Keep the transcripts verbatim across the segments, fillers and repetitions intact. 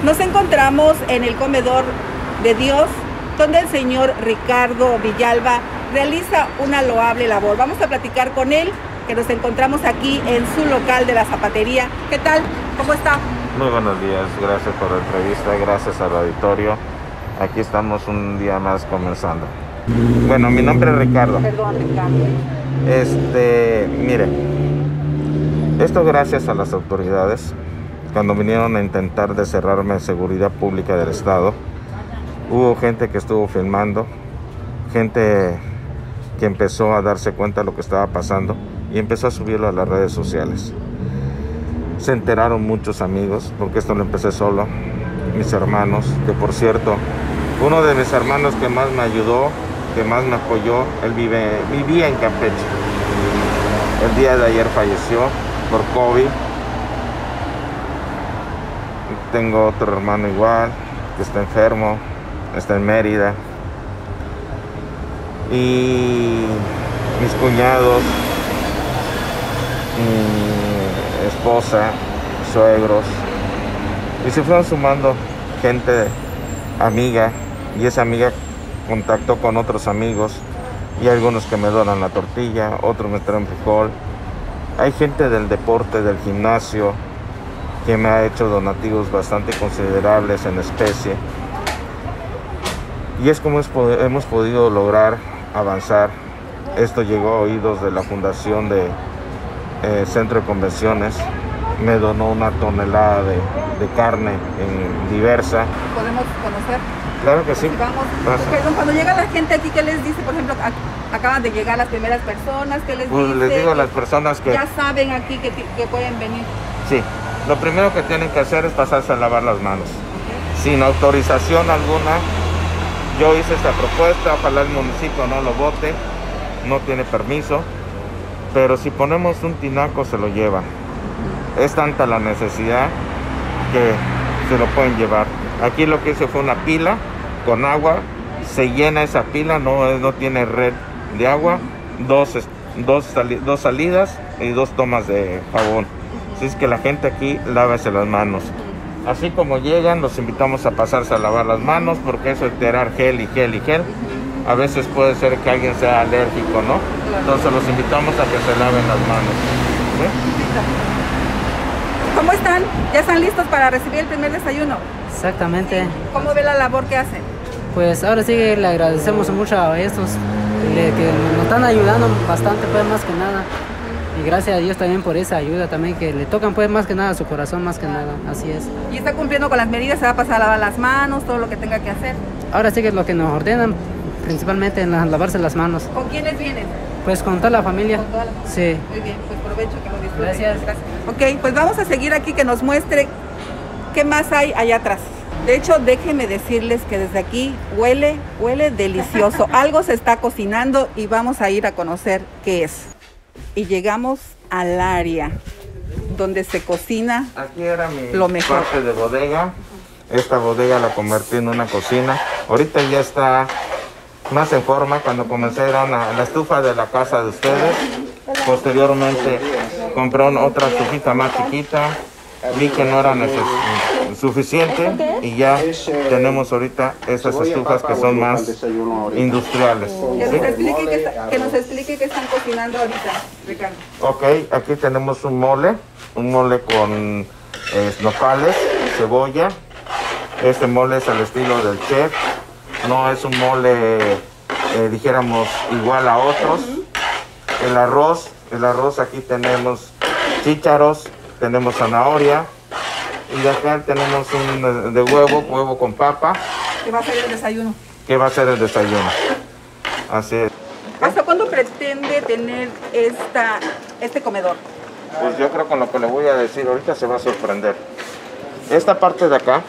Nos encontramos en el comedor de Dios, donde el señor Ricardo Villalba realiza una loable labor. Vamos a platicar con él, que nos encontramos aquí en su local de la zapatería. ¿Qué tal? ¿Cómo está? Muy buenos días, gracias por la entrevista, gracias al auditorio. Aquí estamos un día más comenzando. Bueno, mi nombre es Ricardo. Perdón, Ricardo. Este, mire, esto gracias a las autoridades. Cuando vinieron a intentar de cerrarme seguridad pública del estado, hubo gente que estuvo filmando, gente que empezó a darse cuenta de lo que estaba pasando y empezó a subirlo a las redes sociales. Se enteraron muchos amigos, porque esto lo empecé solo, mis hermanos, que por cierto, uno de mis hermanos que más me ayudó, que más me apoyó, él vive, vivía en Campeche. El día de ayer falleció por COVID. Tengo otro hermano igual, que está enfermo, está en Mérida. Y mis cuñados, mi esposa, suegros. Y se fueron sumando gente amiga, y esa amiga contactó con otros amigos, y algunos que me donan la tortilla, otros me traen frijol. Hay gente del deporte, del gimnasio, que me ha hecho donativos bastante considerables en especie. Y es como hemos podido lograr avanzar. Esto llegó a oídos de la fundación de eh, Centro de Convenciones. Me donó una tonelada de, de carne en diversa. ¿Podemos conocer? Claro que sí. Vamos. Perdón, cuando llega la gente aquí, ¿qué les dice? Por ejemplo, acaban de llegar las primeras personas, ¿qué les pues dice? Les digo a las personas que ya saben aquí que, que pueden venir. Sí, lo primero que tienen que hacer es pasarse a lavar las manos. Okay. Sin autorización alguna. Yo hice esta propuesta, ojalá el municipio no lo vote, no tiene permiso, pero si ponemos un tinaco se lo llevan. Es tanta la necesidad que se lo pueden llevar. Aquí lo que hice fue una pila con agua, se llena esa pila, no, no tiene red de agua, dos, dos, sali dos salidas y dos tomas de jabón. Así es que la gente aquí lávese las manos. Así como llegan, los invitamos a pasarse a lavar las manos, porque eso es tirar gel y gel y gel. A veces puede ser que alguien sea alérgico, ¿no? Entonces los invitamos a que se laven las manos. ¿Sí? ¿Cómo están? ¿Ya están listos para recibir el primer desayuno? Exactamente. ¿Cómo ve la labor que hacen? Pues ahora sí que le agradecemos mucho a estos que, que nos están ayudando bastante, pues más que nada. Y gracias a Dios también por esa ayuda también, que le tocan pues más que nada a su corazón, más que nada, así es. ¿Y está cumpliendo con las medidas? ¿Se va a pasar a lavar las manos, todo lo que tenga que hacer? Ahora sí que es lo que nos ordenan, principalmente en la, lavarse las manos. ¿Con quiénes vienen? Pues con toda la familia. ¿Con toda la familia? Sí. Muy bien, pues provecho, que lo disfruten. Gracias. Gracias. Ok, pues vamos a seguir aquí, que nos muestre qué más hay allá atrás. De hecho, déjenme decirles que desde aquí huele, huele delicioso. Algo se está cocinando y vamos a ir a conocer qué es. Y llegamos al área donde se cocina. Aquí era mi lo mejor. parte de bodega. Esta bodega la convertí en una cocina. Ahorita ya está más en forma. Cuando comencé era una, la estufa de la casa de ustedes. Posteriormente compré otra estufita más chiquita. Vi que no era suficiente y ya tenemos ahorita esas estufas que son más industriales. Que nos explique qué, está, que nos explique qué están cocinando ahorita, Ricardo. Ok, aquí tenemos un mole, un mole con eh, nopales, cebolla. Este mole es al estilo del chef, no es un mole, eh, dijéramos, igual a otros. El arroz, el arroz aquí tenemos chícharos, tenemos zanahoria, y de acá tenemos un de huevo, huevo con papa. ¿Qué va a ser el desayuno? ¿Qué va a ser el desayuno? Así es. ¿Hasta cuándo pretende tener esta, este comedor? Pues yo creo que con lo que le voy a decir ahorita se va a sorprender. Esta parte de acá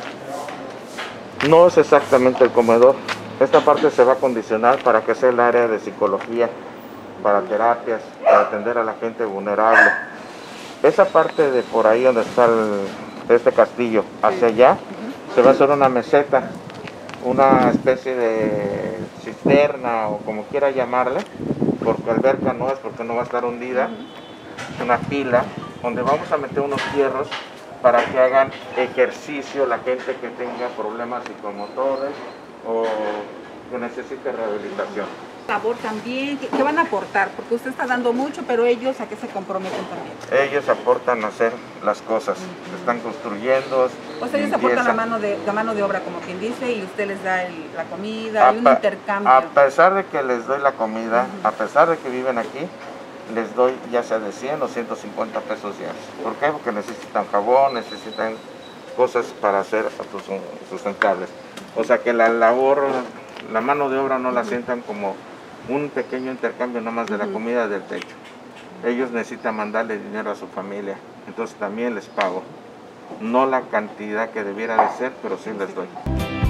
no es exactamente el comedor. Esta parte se va a condicionar para que sea el área de psicología, para terapias, para atender a la gente vulnerable. Esa parte de por ahí donde está el, este castillo, hacia allá, se va a hacer una meseta, una especie de cisterna o como quiera llamarle, porque alberca no es, porque no va a estar hundida, una pila donde vamos a meter unos fierros para que hagan ejercicio la gente que tenga problemas psicomotores o que necesite rehabilitación. Labor también, ¿qué van a aportar? Porque usted está dando mucho, pero ellos, ¿a qué se comprometen también? Ellos aportan a hacer las cosas, uh-huh. Están construyendo. O sea, ellos aportan la mano, de, la mano de obra, como quien dice, y usted les da el, la comida, y un intercambio. A pesar de que les doy la comida, uh-huh. A pesar de que viven aquí, les doy ya sea de cien o ciento cincuenta pesos diarios. ¿Por qué? Porque necesitan jabón, necesitan cosas para hacer sustentables. O sea que la labor, la mano de obra no la sientan como un pequeño intercambio nomás de la comida del techo. Ellos necesitan mandarle dinero a su familia, entonces también les pago. No la cantidad que debiera de ser, pero sí les doy.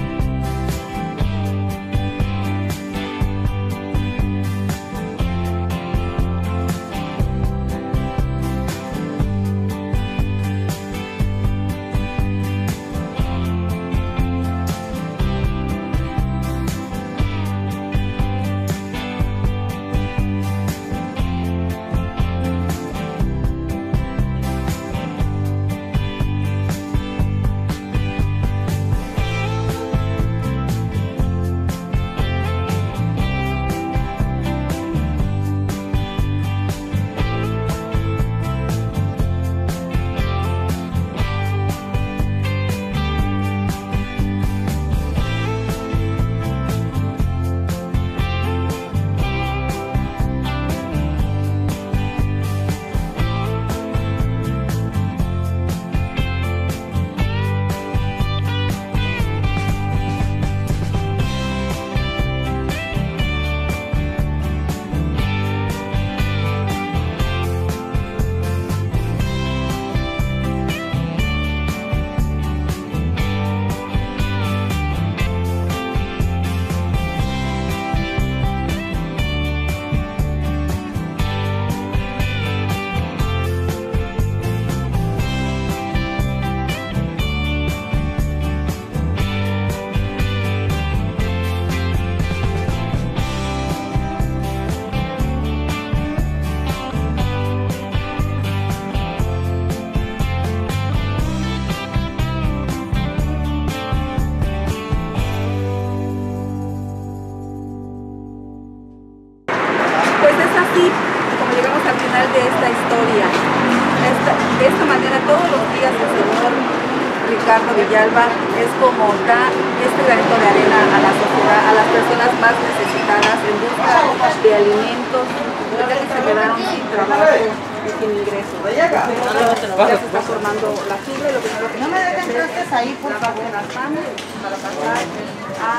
De esta historia. Esta, de esta manera, todos los días el señor Ricardo Villalba es como da este granito de arena a la sociedad, a las personas más necesitadas en busca de alimentos, ya que se quedaron sin trabajo y sin ingresos. Ya se está formando la fibra y lo primero que no me dejen hacer ahí, por favor, las manos para pasar a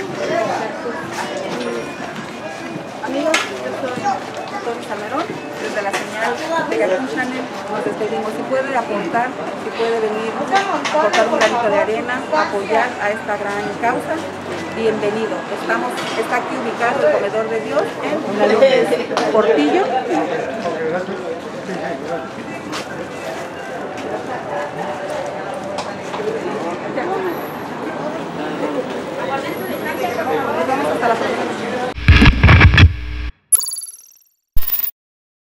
amigos. Yo soy Tony Salmerón, desde la señal de Cartoon Channel nos despedimos. Si puede aportar, si puede venir, aportar un granito de arena, apoyar a esta gran causa, bienvenido. Estamos, está aquí ubicado el Comedor de Dios en Portillo.